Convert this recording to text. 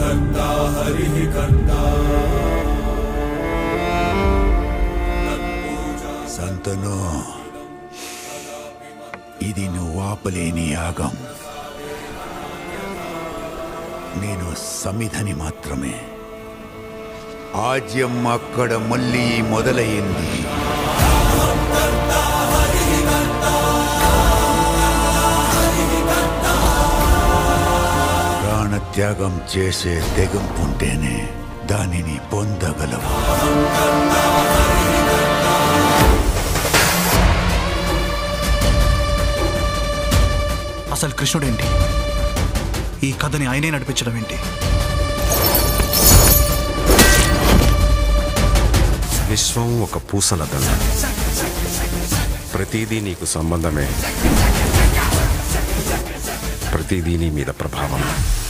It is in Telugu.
సంతను ఇది నువ్వు ఆపలేని యాగం. నేను సమిధని మాత్రమే. ఆజ్యం అక్కడ మళ్ళీ మొదలయ్యింది. ప్రాణత్యాగం చేసే తెగింపుంటేనే దానిని పొందగలవు. అసలు కృష్ణుడేంటి? ఈ కథని ఆయనే నడిపించడం ఏంటి? విశ్వం ఒక పూసల దండ. ప్రతిదీ నీకు సంబంధమే, ప్రతిదీ నీ మీద ప్రభావం.